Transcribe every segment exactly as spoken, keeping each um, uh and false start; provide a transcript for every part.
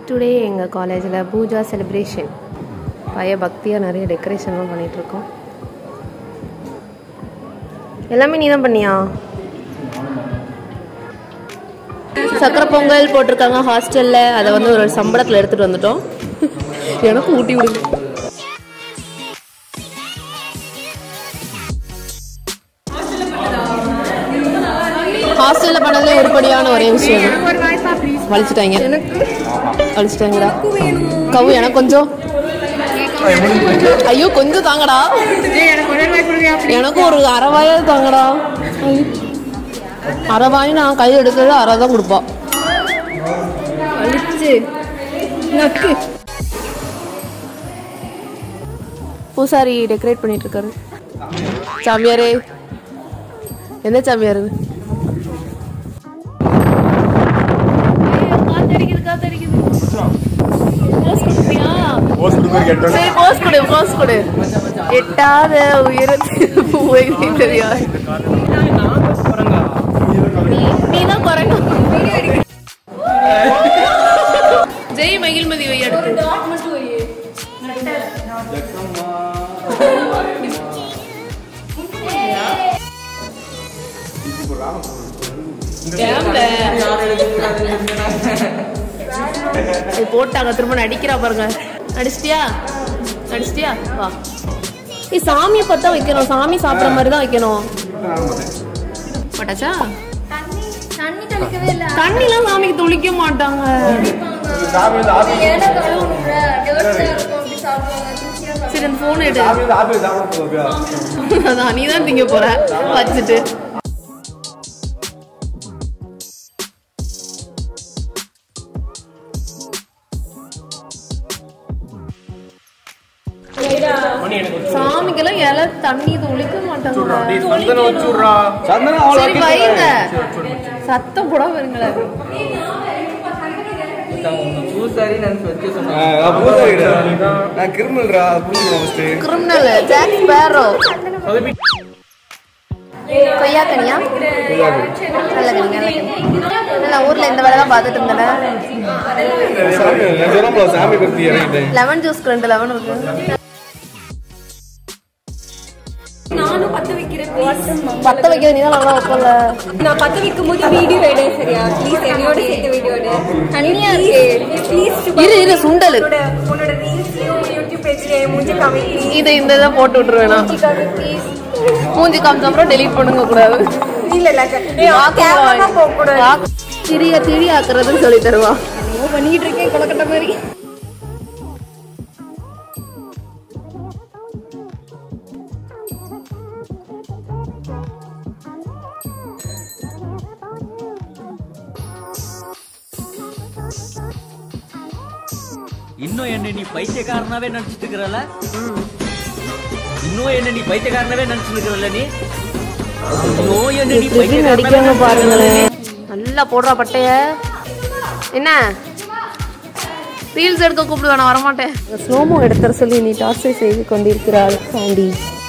Today எங்கள் காலேஜில் Pooja celebration பைய பக்தியாக நிறைய டெக்கரேஷன்லாம் பண்ணிகிட்ருக்கோம். எல்லாமே நீ தான் பண்ணியா? சக்கரை பொங்கல் போட்டிருக்காங்க ஹாஸ்டலில். அதை வந்து ஒரு சம்பளத்தில் எடுத்துகிட்டு வந்துட்டோம். எனக்கும் ஊட்டி விடுங்க. ஹாஸ்டலில் பண்ணதுல உருப்படியான ஒரே விஷயம் வலிச்சுட்டாங்க. வலிச்சுட்டாங்கடா கவு. எனக்கு கொஞ்சம் ஐயோ கொஞ்சம் தாங்கடா. எனக்கும் ஒரு அரை வாயாவது தாங்கடா. அரை வாய் நான் கை எடுக்கிறது அரை தான் கொடுப்பா. பூசாரி டெக்கரேட் பண்ணிட்டு இருக்காரு. சாமியாரே என்ன சாமியாரு? எட்டாத உயரத்தில் தெரியாது. நீதான் குறைங்க. ஜெய் மகிழ்மதி வை. அடுத்து போட்டாங்க. திரும்ப நடிக்கிறா பாருங்க. நடிச்சிட்டியா? நடிச்சிட்டியா? வா. சாமியை பார்த்தா வைக்கணும். சாமி சாப்பிட்ற மாதிரி தான் வைக்கணும். மாட்டாச்சா? தண்ணிலாம் சாமிக்கு துளிக்க மாட்டாங்க. சரி அந்த போன் எடு. அதான் நீ தான் திங்க போற வச்சுட்டு. சாமிக்கெல்லாம் இலை தண்ணி துளிக்க மாட்டாங்க. சரி வைங்க. சத்தம் போட வருங்களேன். Criminal Jack Sparrow. கொய்யாக்கனியா? நல்ல கனி நல்ல கனி. நான் ஊர்ல இந்த வேலை தான் பார்த்துட்டு இருந்தேன். லெமன் ஜூஸ் ரெண்டு லெமன் இருக்கு. நானும் பத்த வைக்கிறேன். பத்த வைக்கிற நீ தான் நல்லா வைக்கல. நான் பத்த வைக்கும் போது வீடியோ எடு சரியா? ப்ளீஸ் என்னோட சேர்த்து வீடியோ எடு. தனியா இருக்கு. ப்ளீஸ் இரு இரு சுண்டல். உன்னோட ரீல்ஸ்லயும் யூடியூப் பேஜ்ல மூஞ்சி காமி. இத இந்த இத போட்டு விட்டுருவேனா? ப்ளீஸ் மூஞ்சி காமிச்ச அப்புறம் டெலீட் பண்ணுங்க கூடாது. இல்ல இல்ல கேமரா போக கூடாது. திரிய திரி ஆக்குறதுன்னு சொல்லி தருவா. என்னமோ பண்ணிட்டு இருக்கேன் கொலக்கட்ட மாதிரி. இன்னும் என்ன நீ பைத்தியக்காரனாவே நினைச்சிட்டு இருக்கறல? இன்னும் என்ன நீ பைத்தியக்காரனாவே நினைச்சிட்டு இருக்கறல? நீ இன்னும் என்ன நீ பைத்தியக்காரனாவே பாருங்களே. நல்லா போடுறா பட்டைய. என்ன ரீல்ஸ் எடுக்க கூப்பிடுவா? நான் வரமாட்டேன். ஸ்லோமோ எடுத்துற சொல்லி நீ டார்ச்சர் செய்து கொண்டிருக்கிறாள் சாண்டி.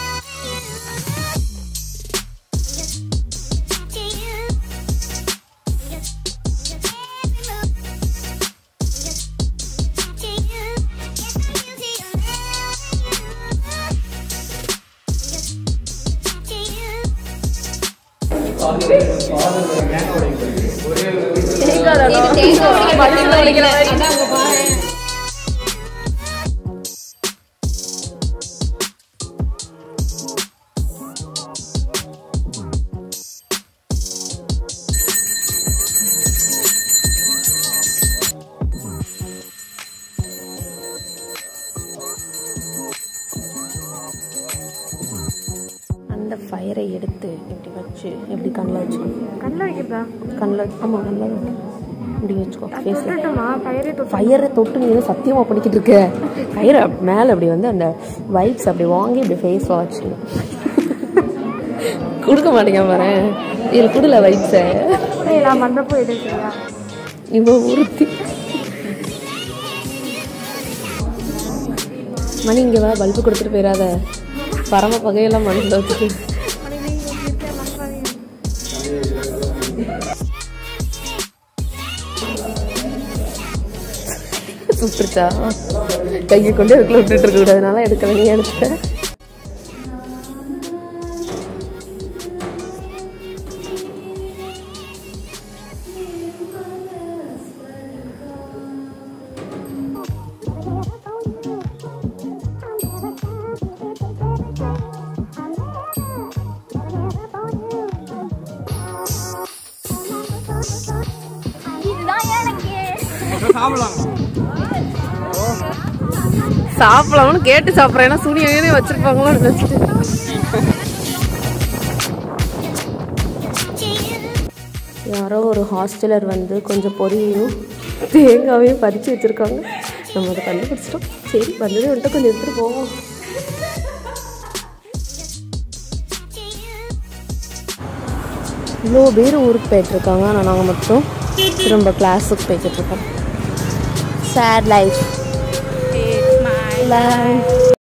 அந்த ஃபயரை எடுத்து இப்படி வச்சு எப்படி கண்ணில் வச்சுக்கோ. கண்ணில் வைக்கிறதா? கண்ணில் ஆமாம் கண்ணில் இப்படி வச்சுக்கோ. ஃபயரை தொட்டு நீ சத்தியமாக படிக்கிட்டு இருக்க. ஃபயரை மேலே அப்படி வந்து அந்த வைப்ஸ் அப்படி வாங்கி இப்படி ஃபேஸ் வாட்ச் கொடுக்க மாட்டேங்க பாரு. இதில் கொடுல வைப்ஸை நான் வந்தப்போ எடுக்கிறியா? இவ்வளோ உறுத்தி மணி இங்கே வா. பல்பு கொடுத்துட்டு போயிடாத. பரம பகையெல்லாம் மனசில் வச்சுட்டு சுட்டுருச்சா? கையை கொண்டு அதுக்குள்ள விட்டுட்டு இருக்க கூடாதுனால எடுக்கல. நீ எடுத்துட்டேன். சாப்பிடலாம்னு கேட்டு சாப்பிட்றேன். ஏன்னா சூனியனே வச்சிருப்பாங்களோன்னு நினைச்சிட்டு. யாரோ ஒரு ஹாஸ்டலர் வந்து கொஞ்சம் பொரியும் தேங்காவையும் பறித்து வச்சுருக்காங்க. நம்ம அதை கண்டுபிடிச்சிட்டோம். சரி வந்ததே வந்துட்டு கொஞ்சம் எடுத்துகிட்டு போவோம். இவ்வளோ பேர் ஊருக்கு போயிட்டுருக்காங்க. ஆனால் நாங்கள் மட்டும் திரும்ப கிளாஸுக்கு போய்கிட்டு இருக்கோம். Sad life.